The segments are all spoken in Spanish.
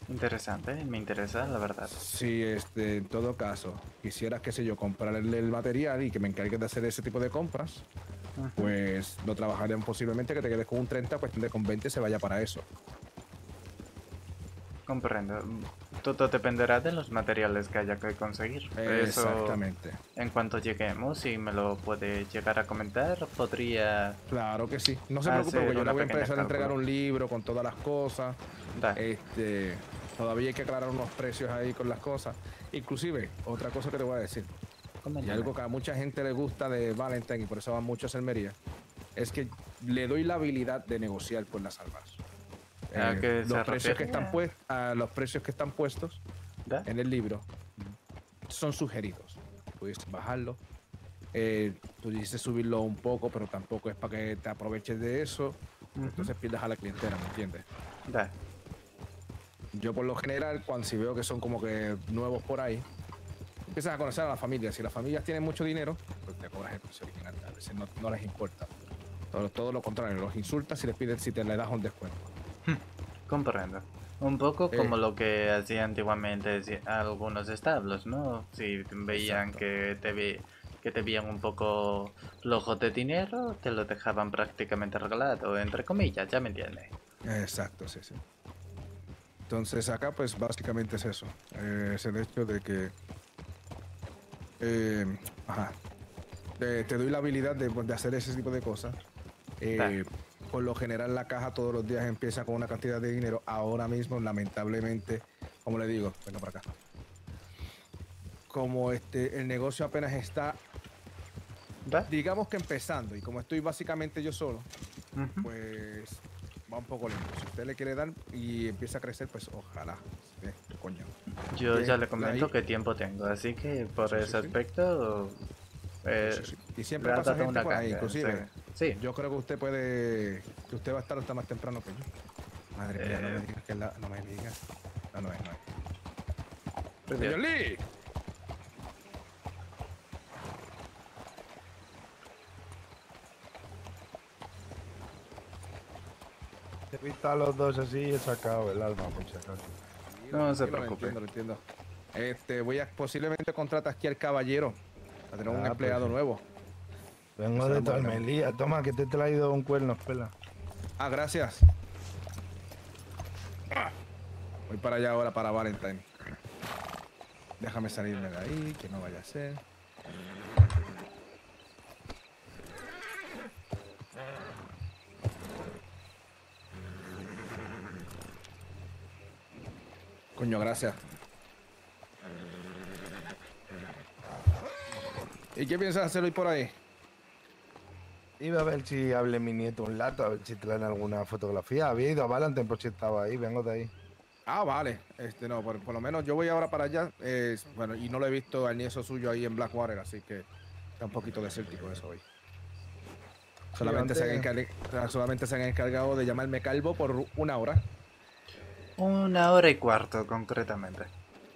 Interesante, me interesa, la verdad. Si en todo caso quisieras, qué sé yo, comprar el material y que me encargues de hacer ese tipo de compras, Ujú. pues lo trabajaremos posiblemente que te quedes con un 30, cuestión de con 20 se vaya para eso. Comprendo. Todo dependerá de los materiales que haya que conseguir. Eso, Exactamente. en cuanto lleguemos, si me lo puede llegar a comentar, podría Claro que sí. No se preocupe porque hacer yo le una voy a pequeña empezar a entregar cálculo. un libro con todas las cosas. Da, Todavía hay que aclarar unos precios ahí con las cosas. Inclusive, otra cosa que te voy a decir, y coméntame. algo que a mucha gente le gusta de Valentine y por eso va mucho a Selmería, es que le doy la habilidad de negociar con las almas. ¿A qué Los se precios refiere? que están los precios que están puestos Da, en el libro son sugeridos. Puedes bajarlo, pudiese subirlo un poco, pero tampoco es para que te aproveches de eso, ujú, entonces pierdas a la clientela, ¿me entiendes? da. Yo por lo general, cuando si veo que son como que nuevos por ahí, empiezas a conocer a la familia. Si las familias tienen mucho dinero, pues te cobras el precio original. A veces no les importa. Todo lo contrario, los insultas y les pides si te le das un descuento. Comprendo. Un poco como Eh, lo que hacía antiguamente algunos establos, ¿no? Si veían exacto, que te veían un poco flojo de dinero, te lo dejaban prácticamente regalado, entre comillas, ya me entiendes. exacto, sí, sí. Entonces acá pues básicamente es eso. Es el hecho de que, eh, ajá, te doy la habilidad de hacer ese tipo de cosas. Da, Eh, por lo general la caja todos los días empieza con una cantidad de dinero. Ahora mismo, lamentablemente, como le digo, venga para acá. Como el negocio apenas está, da. digamos que empezando, y como estoy básicamente yo solo, Ujú. pues va un poco lento. Si usted le quiere dar y empieza a crecer, pues ojalá. Coño. Yo ya Tiene le comento ahí. qué tiempo tengo, así que por Sí, sí, ese sí. aspecto Sí, eh, sí, sí. Y siempre le ha pasa dado gente una por ahí, caña. Sí, inclusive. sí. Yo creo que usted puede, que usted va a estar hasta más temprano que yo. Madre mía, no Eh, me digas que no me digas. No, no es, no es. por Dios. Señor Lee. He visto a los dos así y he sacado el alma, por si acaso. Tranquilo, No se tranquilo, lo preocupe. entiendo, lo entiendo. Voy a posiblemente contratar aquí al caballero a tener un Ah, pues empleado nuevo. vengo Eso era de un tu buen negocio. Almelía. Toma, que te he traído un cuerno, espera. Ah, gracias. Voy para allá ahora para Valentine. Déjame salirme de ahí, que no vaya a ser. Coño, gracias. ¿Y qué piensas hacer hoy por ahí? Iba a ver si hablé mi nieto un rato, a ver si traen alguna fotografía. Había ido a Valentine por si estaba ahí, vengo de ahí. Ah, vale. No, por lo menos yo voy ahora para allá. Bueno, y no lo he visto al nieto suyo ahí en Blackwater, así que está un poquito desértico eso hoy. Sí, antes. Solamente se han encargado de llamarme calvo por una hora. 1 hora y cuarto, concretamente.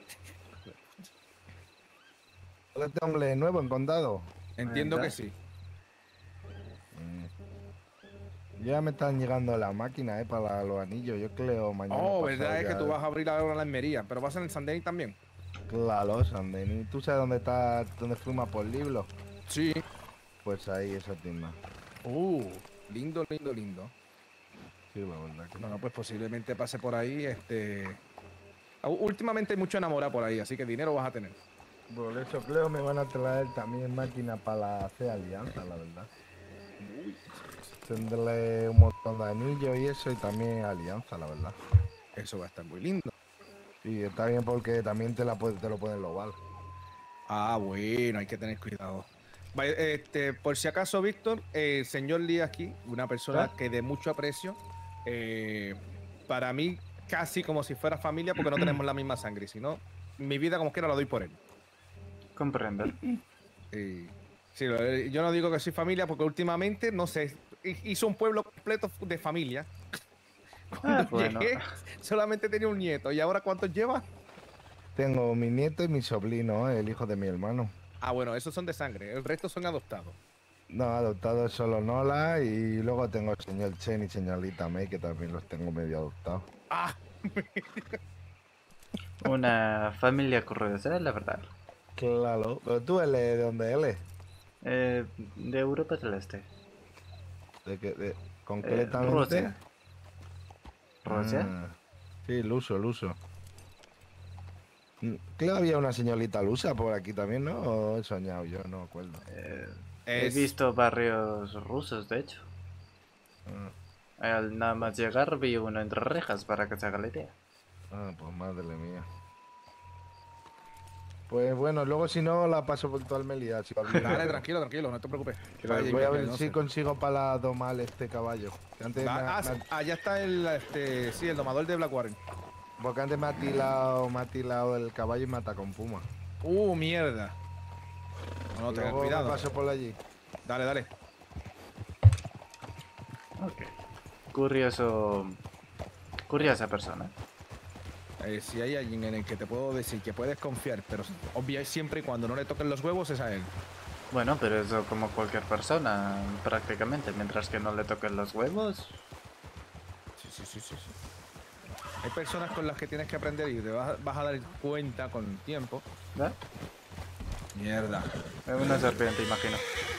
Este hombre nuevo en condado. Entiendo que ¿Da? sí. Mm. Ya me están llegando las máquinas, para los anillos. Yo creo mañana Oh, pasado verdad es que tú ya. vas a abrir ahora la Almería, pero vas en el San Denis también. Claro, Sandeni. ¿Tú sabes dónde está, dónde fuimos por libros? Sí. Pues ahí, esa tienda. Lindo, lindo, lindo. Sí, la verdad que No, sí. no, pues posiblemente pase por ahí. Últimamente hay mucho enamorado por ahí, así que dinero vas a tener. Por eso creo me van a traer también máquinas para hacer alianza, la verdad. Uy, Tendré un montón de anillos y eso, y también alianza, la verdad. eso va a estar muy lindo. Y está bien porque también te lo pueden lobar. Ah, bueno, hay que tener cuidado. Por si acaso, Víctor, el señor Lee aquí, una ¿Da? persona que de mucho aprecio, eh, para mí casi como si fuera familia, porque no tenemos la misma sangre, sino mi vida como quiera la doy por él. Comprendo. Sí, yo no digo que soy familia porque últimamente, no sé, hizo un pueblo completo de familia. Cuando Bueno, llegué, solamente tenía un nieto. ¿Y ahora cuántos lleva? Tengo mi nieto y mi sobrino, el hijo de mi hermano. Ah, bueno, esos son de sangre. El resto son adoptados. No, adoptado es solo Nola y luego tengo el señor Chen y señorita May que también los tengo medio adoptados. Ah, Una familia curiosa, la verdad. Claro. Pero tú, él es de dónde él es. De Europa del Este. Concretamente. Rusia. ¿Rusia? Ah, sí, luso, luso. Creo que había una señorita lusa por aquí también, ¿no? O he soñado yo, no me acuerdo. He Es. visto barrios rusos, de hecho. Ah, Al nada más llegar vi uno entre rejas para que se haga la idea. pues madre mía. Pues bueno, luego si no la paso por tu Almería. Si va bien, Dale, pero- tranquilo, tranquilo, no te preocupes. Voy a ver si consigo para domar este caballo. Que antes Sí, allá está el domador de Black Warren. porque antes me ha tilado el caballo y me ataca con puma. Mierda. No, ten Luego cuidado. me paso por allí. Dale, dale. Ok. Curioso. Curiosa persona. Si hay alguien en el que te puedo decir que puedes confiar, pero obvio siempre y cuando no le toquen los huevos es a él. Bueno, pero eso como cualquier persona, prácticamente. Mientras que no le toquen los huevos. Sí. Hay personas con las que tienes que aprender y te vas a dar cuenta con el tiempo. ¿Verdad? Mierda. Es una serpiente, imagino.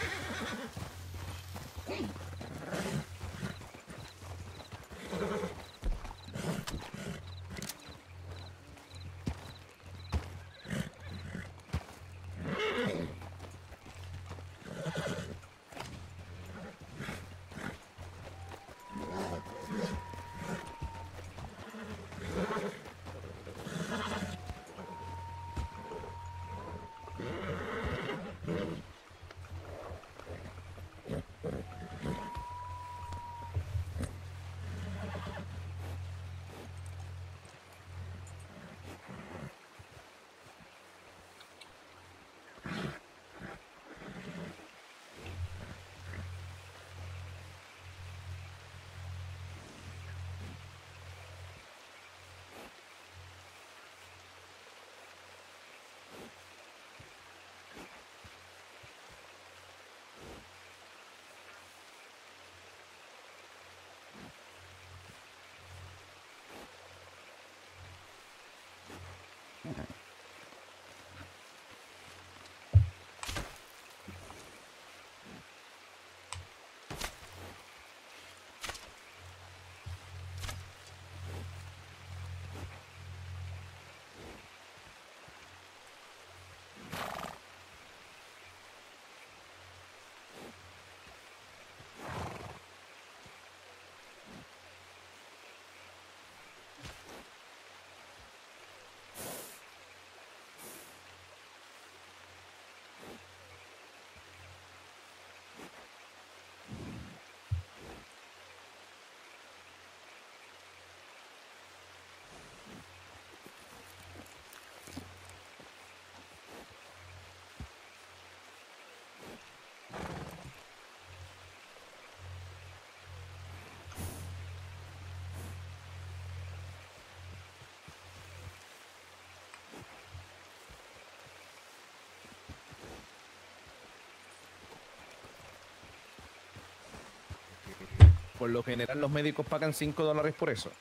Por lo general los médicos pagan $5 por eso.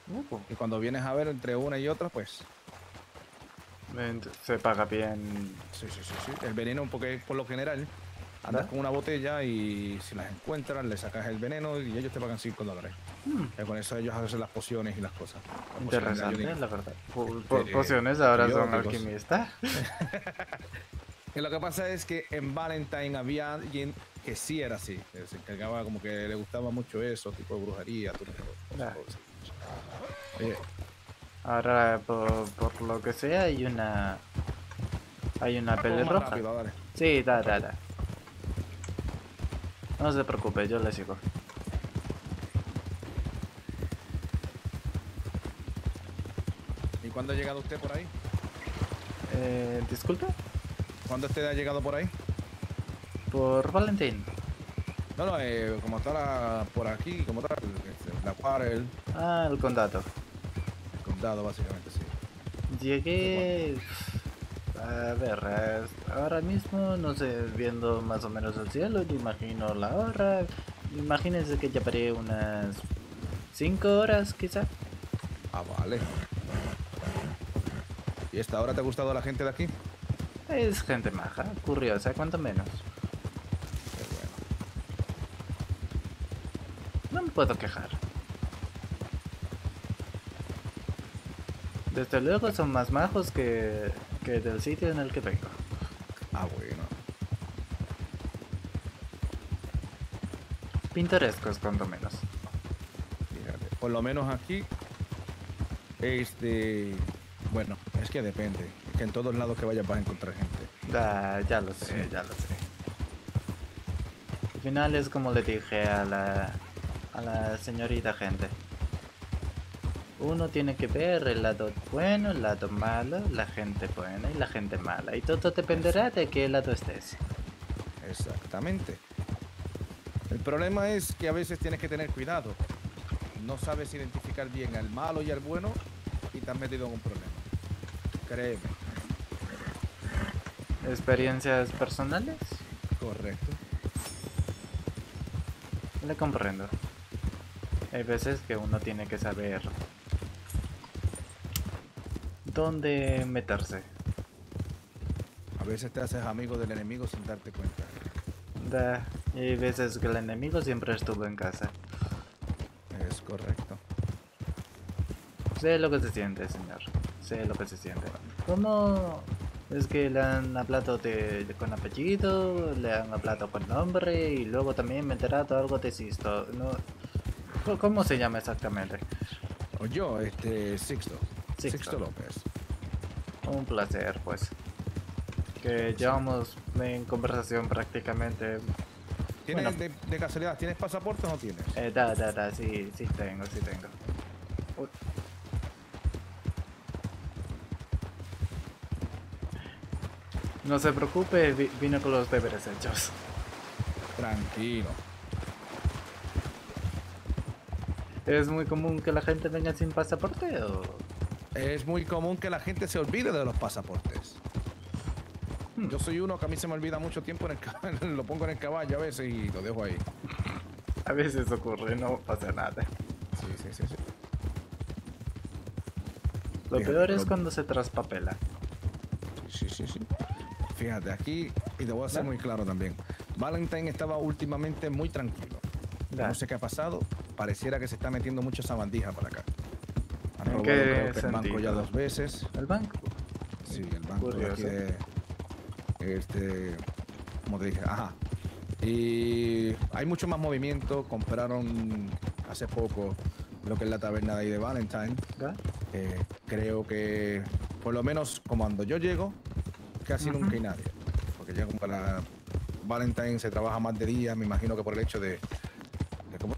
Y cuando vienes a ver entre una y otra, pues Se paga bien. sí. El veneno, porque por lo general andas ¿verdad? con una botella y si las encuentran, le sacas el veneno y ellos te pagan $5. Y con eso ellos hacen las pociones y las cosas. Las pociones de Interesante, ayuda. la verdad. Este, Pociones ahora son antibióticos. alquimistas. Y lo que pasa es que en Valentine había alguien que sí era así, que se encargaba como que le gustaba mucho eso, tipo de brujería, Ya. cosas. Oye, Ahora, por lo que sea, hay una. Hay una vamos más pelirroja. rápido, dale. Sí, da. No se preocupe, yo le sigo. ¿Y cuándo ha llegado usted por ahí? Disculpe, ¿Cuándo usted ha llegado por ahí? por Valentín. No, como tal, por aquí, como tal, la Quarel, Ah, el condado. el condado, básicamente, sí. Llegué. A ver, ahora mismo, no sé, viendo más o menos el cielo, yo imagino la hora. Imagínense que llevaré unas 5 horas, quizá. Ah, vale. ¿Y esta hora te ha gustado la gente de aquí? Es gente maja, curiosa, cuanto menos. Qué bueno. No me puedo quejar. Desde luego son más majos que del sitio en el que vengo. Ah, bueno. Pintorescos, cuanto menos. Fíjate. Por lo menos aquí, bueno, es que depende. Es que en todos lados que vayas vas a encontrar gente. Ya lo sé, ya lo sé. Al final es como le dije a la señorita gente. Uno tiene que ver el lado bueno, el lado malo, la gente buena y la gente mala. Y todo dependerá de qué lado estés. Exactamente. El problema es que a veces tienes que tener cuidado. No sabes identificar bien al malo y al bueno y te has metido en un problema. Créeme. ¿Experiencias personales? Correcto. Le comprendo. Hay veces que uno tiene que saber dónde meterse. A veces te haces amigo del enemigo sin darte cuenta. Y hay veces que el enemigo siempre estuvo en casa. Es correcto. Sé lo que se siente, señor. Sé lo que se siente. ¿Cómo es que le han hablado con apellido, le han hablado con nombre y luego también me he enterado algo de Sisto? No, ¿cómo se llama exactamente? O yo, Sixto. Sixto. Sixto López. Un placer, pues. Que llevamos en conversación prácticamente. ¿Tienes, Bueno. de casualidad, ¿tienes pasaporte o no tienes? Sí tengo, sí tengo. Uy. No se preocupe, vine con los deberes hechos. Tranquilo. ¿Es muy común que la gente venga sin pasaporte o...? Es muy común que la gente se olvide de los pasaportes. Yo soy uno que a mí se me olvida mucho tiempo en el caballo, lo pongo en el caballo a veces y lo dejo ahí. A veces ocurre, no pasa nada. Sí. Lo Fíjate, peor es pero- cuando se traspapela. Sí. Fíjate, aquí, y te voy a ser muy claro también, Valentine estaba últimamente muy tranquilo. Ya. No sé qué ha pasado, pareciera que se está metiendo mucho esa bandija para acá. Han ¿En robado, qué creo que el banco ya sentido? 2 veces. ¿El banco? Sí, el banco de aquí Curioso. como te dije, ajá. Y hay mucho más movimiento, compraron hace poco lo que es la taberna de ahí de Valentine. ¿Ya? Creo que, por lo menos, como cuando yo llego, casi Ujú. nunca hay nadie. Porque ya como para Valentine se trabaja más de día, me imagino que por el hecho de ¿cómo?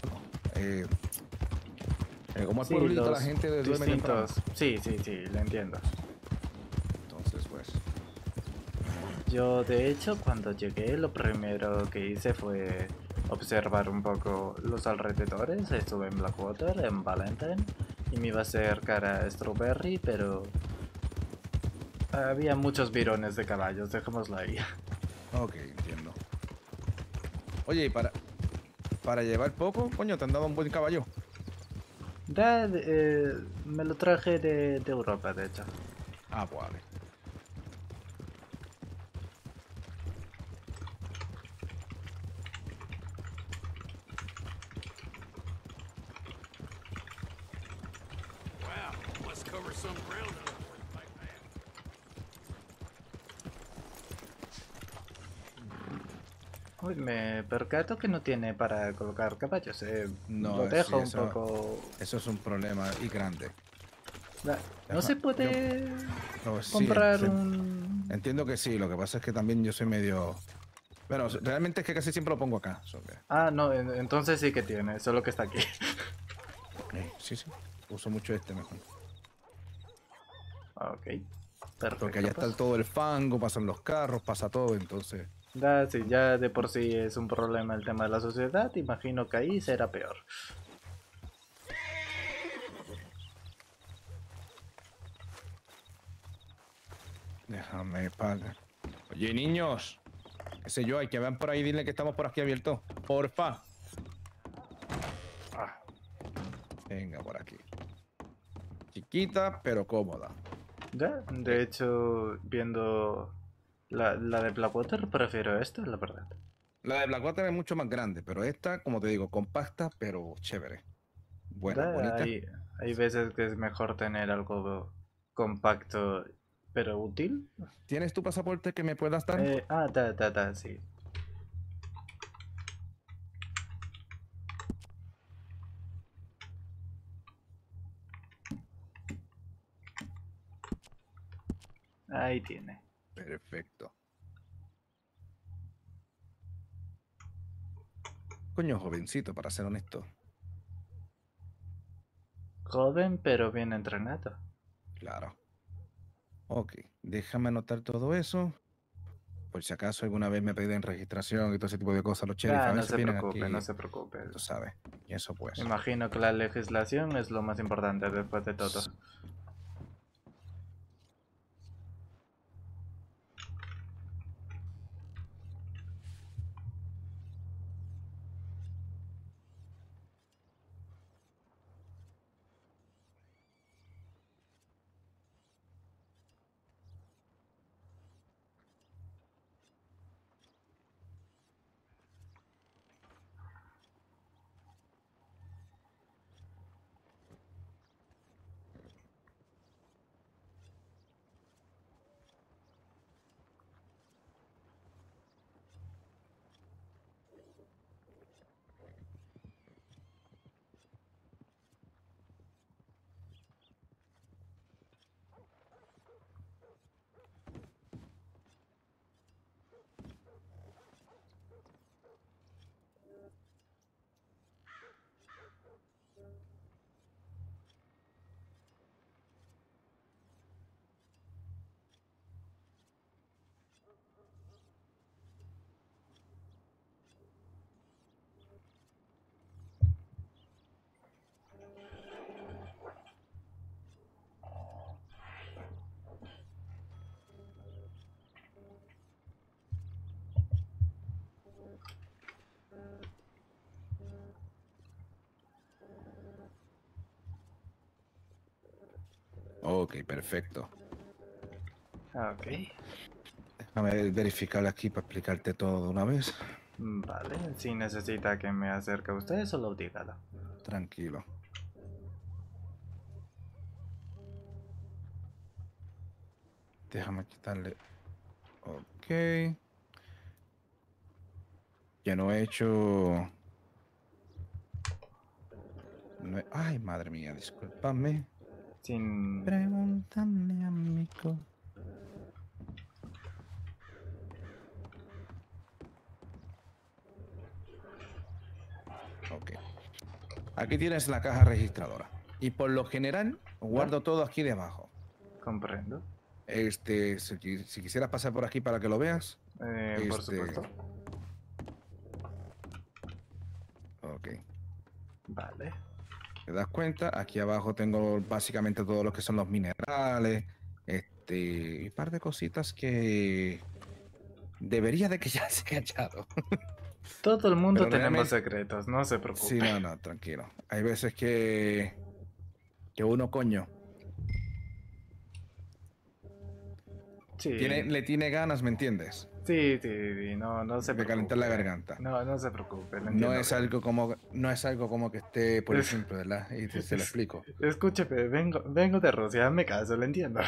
Como es Sí, pueblito, la los gente duerme temprano. distintos... Sí, lo entiendo. Entonces, pues, Yo, de hecho, cuando llegué, lo primero que hice fue observar un poco los alrededores. Estuve en Blackwater, en Valentine, y me iba a acercar a Strawberry, pero había muchos virones de caballos, dejémoslo ahí. ok, entiendo. Oye, y para llevar poco, coño, te han dado un buen caballo. Me lo traje de Europa, de hecho. Ah, pues vale. Wow, must cover some ground like that. Uy, me percato que no tiene para colocar caballos. No, Lo dejo sí, un poco... eso es un problema y grande. No se puede No, sí, comprar sí, un... entiendo que sí, lo que pasa es que también yo soy medio... Bueno, realmente es que casi siempre lo pongo acá. Ah, no, entonces sí que tiene, solo que está aquí. Sí, uso mucho este mejor. Ok, perfecto. Porque allá está pues. todo el fango, pasan los carros, pasa todo, entonces... Sí, ya de por sí es un problema el tema de la sociedad, imagino que ahí será peor. Déjame, padre. Oye, niños, qué sé yo, hay que vean por ahí, dile que estamos por aquí abiertos. Porfa. Venga, por aquí. Chiquita, pero cómoda. Ya, de hecho, viendo la de Blackwater, prefiero esta, la verdad. La de Blackwater es mucho más grande, pero esta, como te digo, compacta, pero chévere. Buena, Ya, bonita. hay veces que es mejor tener algo compacto, pero útil. ¿Tienes tu pasaporte que me puedas dar? Sí. Ahí tiene. Perfecto. Coño, jovencito, para ser honesto. Joven, pero bien entrenado. Claro. Ok, déjame anotar todo eso. Por si acaso alguna vez me piden registración y todo ese tipo de cosas, los sheriff a No veces se vienen preocupe, no aquí, se preocupe. tú sabes. Y eso pues. Imagino que la legislación es lo más importante después de todo. Ok, perfecto. Ok. Déjame verificar aquí para explicarte todo de una vez. Vale, si necesita que me acerque a usted, solo dígalo. Tranquilo. Déjame quitarle. Ok. Ya no he hecho. Ay, madre mía, discúlpame. Sin... Pregúntame, amigo. Ok. Aquí tienes la caja registradora. Y por lo general, guardo todo aquí debajo. Comprendo. Si quisieras pasar por aquí para que lo veas. Por supuesto. Ok. Vale. ¿Te das cuenta? Aquí abajo tengo básicamente todo lo que son los minerales. Y un par de cositas que debería de que ya se haya echado. Todo el mundo Pero tenemos realmente, secretos, no se sí, preocupe. no, tranquilo. Hay veces que uno, coño, Sí, le tiene ganas, ¿me entiendes? sí, no se De calentar la preocupe. garganta. No se preocupe, lo No entiendo es bien. no es algo como que esté por Es- ejemplo, ¿verdad? Y se lo explico. Escúcheme, vengo de Rusia, me caso, lo entiendo.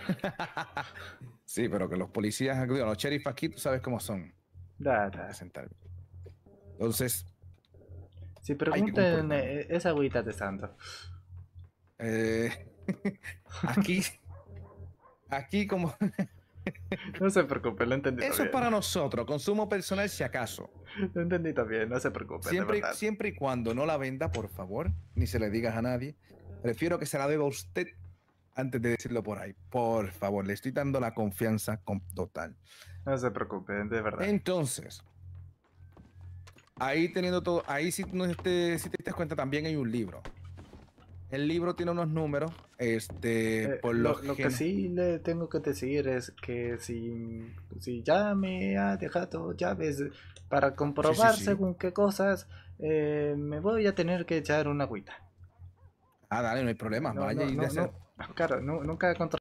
Sí, pero que los policías, digo, los sheriff aquí, tú sabes cómo son. Da. Presentar. Entonces, Si hay un pregunten, problema. es agüita de santo. Eh, aquí, aquí como No se preocupe, lo entendí eso es bien. para nosotros, consumo personal si acaso. Lo entendí bien, no se preocupe, de verdad. Siempre y cuando no la venda, por favor, ni se le digas a nadie. Prefiero que se la deba a usted antes de decirlo por ahí. Por favor, le estoy dando la confianza total. No se preocupe, de verdad. Entonces, ahí teniendo todo, ahí si, no si te das cuenta también hay un libro. El libro tiene unos números, por lo Lo que general. sí le tengo que decir es que si ya me ha dejado llaves para Sí, sí, comprobar sí. según qué cosas, me voy a tener que echar una agüita. Ah, dale, no hay problema. Vaya y No, claro, nunca he